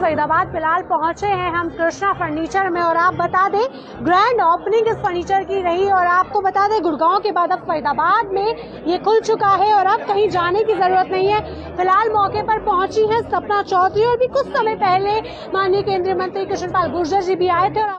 फरीदाबाद फिलहाल पहुंचे हैं हम कृष्णा फर्नीचर में और आप बता दें ग्रैंड ओपनिंग इस फर्नीचर की रही और आपको बता दें गुड़गांव के बाद अब फरीदाबाद में ये खुल चुका है और अब कहीं जाने की जरूरत नहीं है। फिलहाल मौके पर पहुंची हैं सपना चौधरी और भी कुछ समय पहले माननीय केंद्रीय मंत्री कृष्णपाल गुर्जर जी भी आए थे। और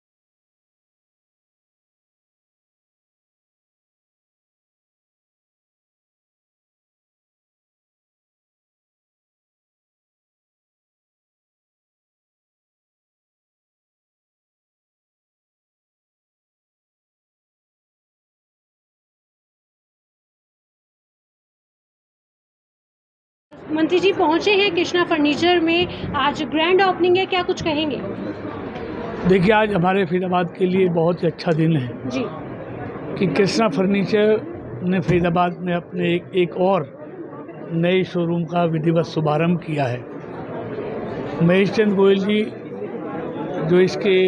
मंत्री जी पहुंचे हैं कृष्णा फर्नीचर में, आज ग्रैंड ओपनिंग है, क्या कुछ कहेंगे? देखिए, आज हमारे फरीदाबाद के लिए बहुत ही अच्छा दिन है जी कि कृष्णा फर्नीचर ने फरीदाबाद में अपने एक और नए शोरूम का विधिवत शुभारंभ किया है। महेश चंद गोयल जी जो इसके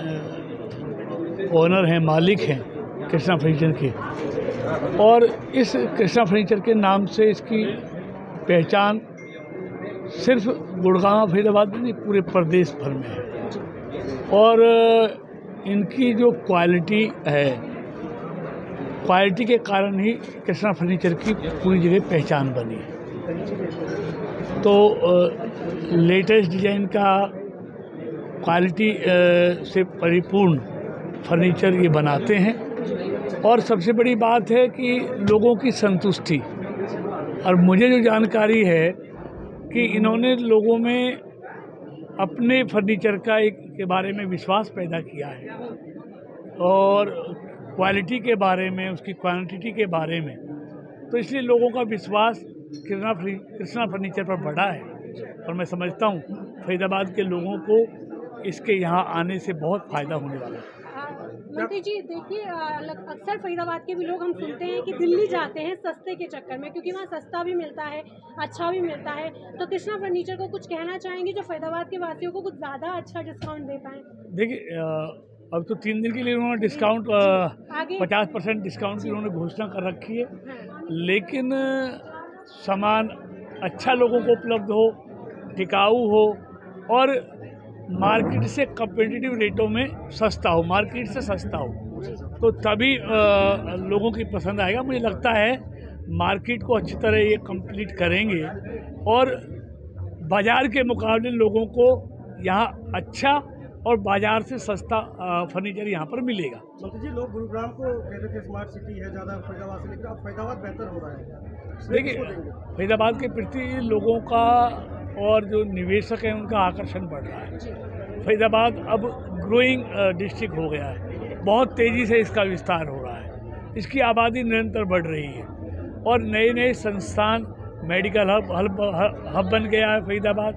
ओनर हैं, मालिक हैं कृष्णा फर्नीचर के, और इस कृष्णा फर्नीचर के नाम से इसकी पहचान सिर्फ गुड़गांव फरीदाबाद में नहीं पूरे प्रदेश भर में है। और इनकी जो क्वालिटी है, क्वालिटी के कारण ही कृष्णा फर्नीचर की पूरी जगह पहचान बनी है। तो लेटेस्ट डिजाइन का क्वालिटी से परिपूर्ण फर्नीचर ये बनाते हैं और सबसे बड़ी बात है कि लोगों की संतुष्टि। और मुझे जो जानकारी है कि इन्होंने लोगों में अपने फर्नीचर के बारे में विश्वास पैदा किया है और क्वालिटी के बारे में, उसकी क्वांटिटी के बारे में, तो इसलिए लोगों का विश्वास कृष्णा फर्नीचर पर बढ़ा है। और मैं समझता हूँ फरीदाबाद के लोगों को इसके यहाँ आने से बहुत फ़ायदा होने वाला है। मंत्री जी देखिए, अक्सर फरीदाबाद के भी लोग हम सुनते हैं कि दिल्ली जाते हैं सस्ते के चक्कर में, क्योंकि वहाँ सस्ता भी मिलता है, अच्छा भी मिलता है। तो कृष्णा फर्नीचर को कुछ कहना चाहेंगे जो फरीदाबाद के वासियों को कुछ ज़्यादा अच्छा डिस्काउंट दे पाएँ? देखिए, अब तो 3 दिन के लिए उन्होंने डिस्काउंट 50% डिस्काउंट की उन्होंने घोषणा कर रखी है। लेकिन सामान अच्छा लोगों को उपलब्ध हो, टिकाऊ हो और मार्केट से कम्पिटिटिव रेटों में सस्ता हो, मार्केट से सस्ता हो, तो तभी लोगों की पसंद आएगा। मुझे लगता है मार्केट को अच्छी तरह ये कंप्लीट करेंगे और बाज़ार के मुकाबले लोगों को यहाँ अच्छा और बाज़ार से सस्ता फर्नीचर यहाँ पर मिलेगा। मंत्री जी, लोग गुरुग्राम को कहते थे स्मार्ट सिटी है ज़्यादा फरीदाबाद से, लेकिन अब फरीदाबाद बेहतर हो रहा है। देखिए, फरीदाबाद के प्रति लोगों का और जो निवेशक हैं उनका आकर्षण बढ़ रहा है। फरीदाबाद अब ग्रोइंग डिस्ट्रिक्ट हो गया है, बहुत तेज़ी से इसका विस्तार हो रहा है, इसकी आबादी निरंतर बढ़ रही है और नए नए संस्थान, मेडिकल हब बन गया है फरीदाबाद,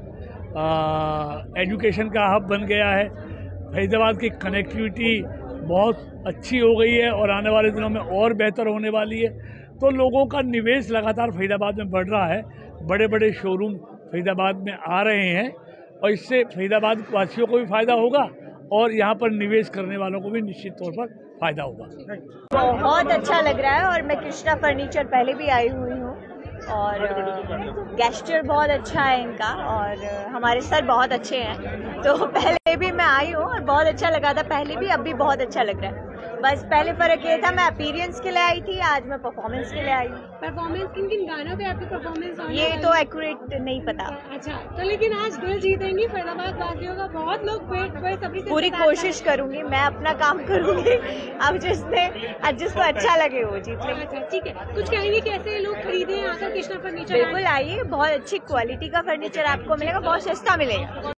एजुकेशन का हब बन गया है। फरीदाबाद की कनेक्टिविटी बहुत अच्छी हो गई है और आने वाले दिनों में और बेहतर होने वाली है। तो लोगों का निवेश लगातार फरीदाबाद में बढ़ रहा है, बड़े बड़े शोरूम फरीदाबाद में आ रहे हैं और इससे फरीदाबाद वासियों को भी फ़ायदा होगा और यहाँ पर निवेश करने वालों को भी निश्चित तौर पर फ़ायदा होगा। बहुत अच्छा लग रहा है और मैं कृष्णा फर्नीचर पहले भी आई हुई हूँ और गेस्चर बहुत अच्छा है इनका और हमारे सर बहुत अच्छे हैं, तो पहले भी मैं आई हूँ और बहुत अच्छा लगा था पहले भी, अब भी बहुत अच्छा लग रहा है। बस पहले फ़र्क ये था मैं अपीयरेंस के लिए आई थी, आज मैं परफॉर्मेंस के लिए आई हूँ। परफॉर्मेंस किन गानों पे आपकी परफॉर्मेंस? ये तो एक्यूरेट नहीं पता। अच्छा, तो लेकिन आज दिल जीतेंगी फरीदाबाद वासियों का, बहुत लोग सभी पूरी कोशिश करूंगी, मैं अपना काम करूंगी। अब जिसको अच्छा लगे वो जीत लेंगे। अच्छा, ठीक है, कुछ कहेंगे कैसे लोग खरीदें आकर कृष्णा फर्नीचर? बिल्कुल आइए, बहुत अच्छी क्वालिटी का फर्नीचर आपको मिलेगा, बहुत सस्ता मिलेगा।